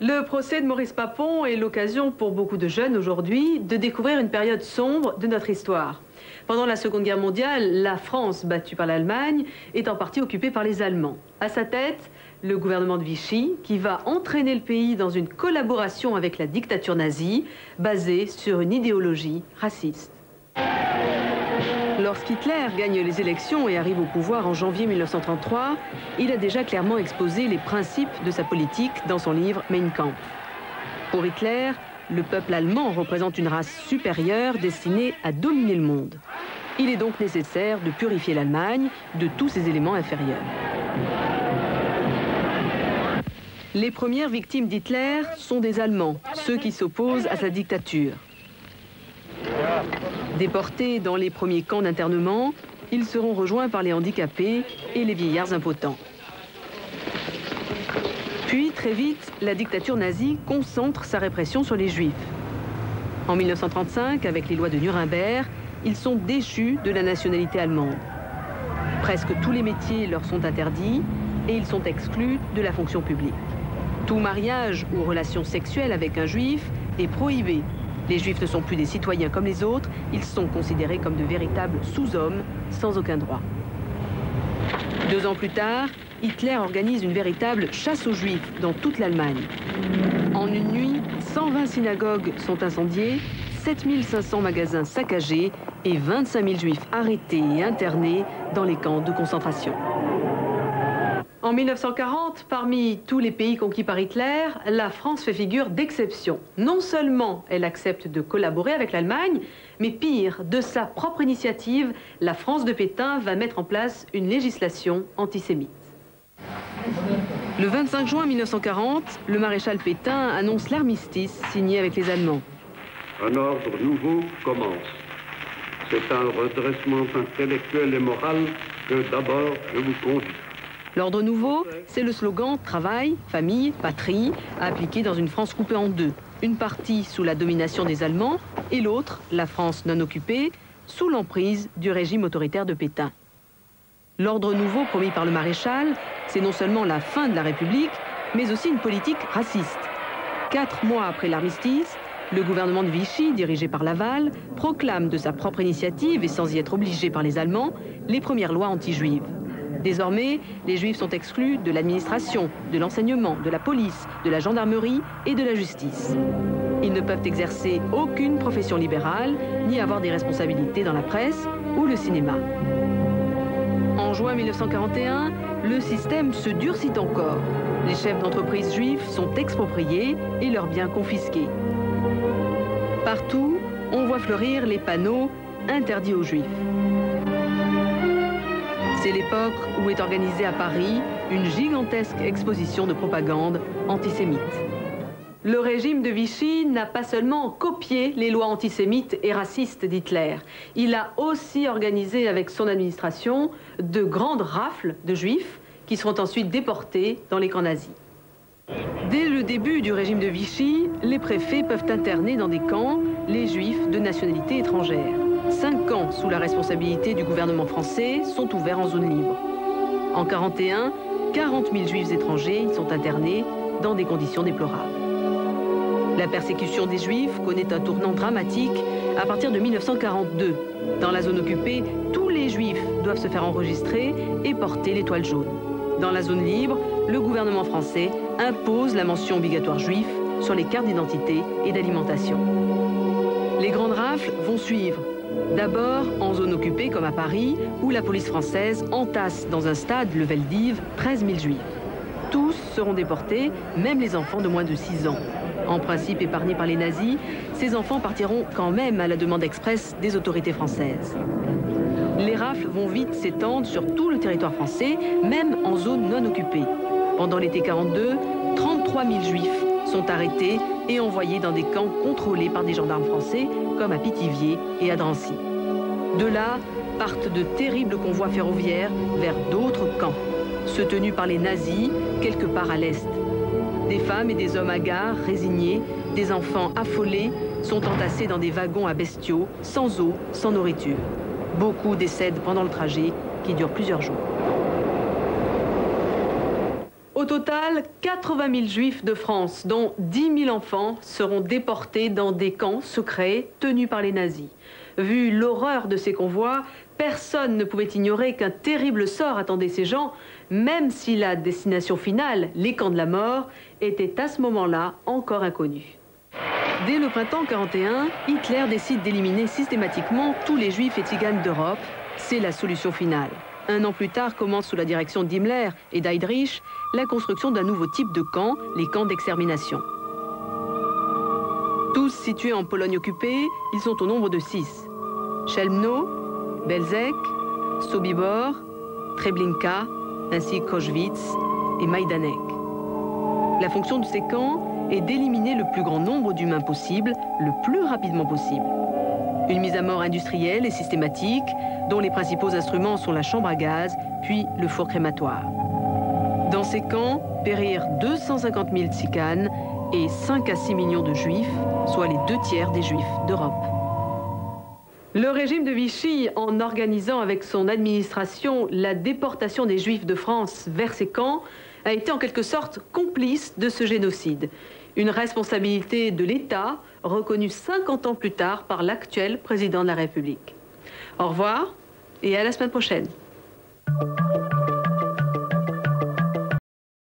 Le procès de Maurice Papon est l'occasion pour beaucoup de jeunes aujourd'hui de découvrir une période sombre de notre histoire. Pendant la Seconde Guerre mondiale, la France, battue par l'Allemagne, est en partie occupée par les Allemands. À sa tête, le gouvernement de Vichy, qui va entraîner le pays dans une collaboration avec la dictature nazie, basée sur une idéologie raciste. Lorsqu'Hitler gagne les élections et arrive au pouvoir en janvier 1933, il a déjà clairement exposé les principes de sa politique dans son livre Mein Kampf. Pour Hitler, le peuple allemand représente une race supérieure destinée à dominer le monde. Il est donc nécessaire de purifier l'Allemagne de tous ses éléments inférieurs. Les premières victimes d'Hitler sont des Allemands, ceux qui s'opposent à sa dictature. Déportés dans les premiers camps d'internement, ils seront rejoints par les handicapés et les vieillards impotents. Puis, très vite, la dictature nazie concentre sa répression sur les Juifs. En 1935, avec les lois de Nuremberg, ils sont déchus de la nationalité allemande. Presque tous les métiers leur sont interdits et ils sont exclus de la fonction publique. Tout mariage ou relation sexuelle avec un Juif est prohibé. Les Juifs ne sont plus des citoyens comme les autres, ils sont considérés comme de véritables sous-hommes, sans aucun droit. 2 ans plus tard, Hitler organise une véritable chasse aux Juifs dans toute l'Allemagne. En une nuit, 120 synagogues sont incendiées, 7500 magasins saccagés et 25 000 Juifs arrêtés et internés dans les camps de concentration. En 1940, parmi tous les pays conquis par Hitler, la France fait figure d'exception. Non seulement elle accepte de collaborer avec l'Allemagne, mais pire, de sa propre initiative, la France de Pétain va mettre en place une législation antisémite. Le 25 juin 1940, le maréchal Pétain annonce l'armistice signé avec les Allemands. Un ordre nouveau commence. C'est un redressement intellectuel et moral que d'abord je vous convie. L'ordre nouveau, c'est le slogan « Travail, famille, patrie » appliqué dans une France coupée en deux. Une partie sous la domination des Allemands et l'autre, la France non occupée, sous l'emprise du régime autoritaire de Pétain. L'ordre nouveau promis par le maréchal, c'est non seulement la fin de la République, mais aussi une politique raciste. 4 mois après l'armistice, le gouvernement de Vichy, dirigé par Laval, proclame de sa propre initiative et sans y être obligé par les Allemands, les premières lois anti-juives. Désormais, les Juifs sont exclus de l'administration, de l'enseignement, de la police, de la gendarmerie et de la justice. Ils ne peuvent exercer aucune profession libérale, ni avoir des responsabilités dans la presse ou le cinéma. En juin 1941, le système se durcit encore. Les chefs d'entreprise juifs sont expropriés et leurs biens confisqués. Partout, on voit fleurir les panneaux « Interdits aux Juifs ». C'est l'époque où est organisée à Paris une gigantesque exposition de propagande antisémite. Le régime de Vichy n'a pas seulement copié les lois antisémites et racistes d'Hitler. Il a aussi organisé avec son administration de grandes rafles de Juifs qui seront ensuite déportés dans les camps nazis. Dès le début du régime de Vichy, les préfets peuvent interner dans des camps les Juifs de nationalité étrangère. 5 camps sous la responsabilité du gouvernement français sont ouverts en zone libre. En 1941, 40 000 Juifs étrangers sont internés dans des conditions déplorables. La persécution des Juifs connaît un tournant dramatique à partir de 1942. Dans la zone occupée, tous les Juifs doivent se faire enregistrer et porter l'étoile jaune. Dans la zone libre, le gouvernement français impose la mention obligatoire juif sur les cartes d'identité et d'alimentation. Les grandes rafles vont suivre. D'abord en zone occupée comme à Paris, où la police française entasse dans un stade, le Veldiv, 13 000 Juifs. Tous seront déportés, même les enfants de moins de 6 ans. En principe épargnés par les nazis, ces enfants partiront quand même à la demande expresse des autorités françaises. Les rafles vont vite s'étendre sur tout le territoire français, même en zone non occupée. Pendant l'été 42, 33 000 Juifs sont arrêtés et envoyés dans des camps contrôlés par des gendarmes français, comme à Pithiviers et à Drancy. De là, partent de terribles convois ferroviaires vers d'autres camps, ceux tenus par les nazis, quelque part à l'est. Des femmes et des hommes hagards, résignés, des enfants affolés, sont entassés dans des wagons à bestiaux, sans eau, sans nourriture. Beaucoup décèdent pendant le trajet, qui dure plusieurs jours. Au total, 80 000 juifs de France, dont 10 000 enfants, seront déportés dans des camps secrets tenus par les nazis. Vu l'horreur de ces convois, personne ne pouvait ignorer qu'un terrible sort attendait ces gens, même si la destination finale, les camps de la mort, était à ce moment-là encore inconnue. Dès le printemps 1941, Hitler décide d'éliminer systématiquement tous les juifs et tziganes d'Europe. C'est la solution finale. Un an plus tard commence sous la direction d'Himmler et d'Heydrich la construction d'un nouveau type de camp, les camps d'extermination. Tous situés en Pologne occupée, ils sont au nombre de 6. Chelmno, Belzec, Sobibor, Treblinka, ainsi qu'Auschwitz et Majdanek. La fonction de ces camps est d'éliminer le plus grand nombre d'humains possible, le plus rapidement possible. Une mise à mort industrielle et systématique, dont les principaux instruments sont la chambre à gaz, puis le four crématoire. Dans ces camps, périrent 250 000 tziganes et 5 à 6 millions de juifs, soit les 2/3 des juifs d'Europe. Le régime de Vichy, en organisant avec son administration la déportation des juifs de France vers ces camps, a été en quelque sorte complice de ce génocide. Une responsabilité de l'État reconnue 50 ans plus tard par l'actuel président de la République. Au revoir et à la semaine prochaine.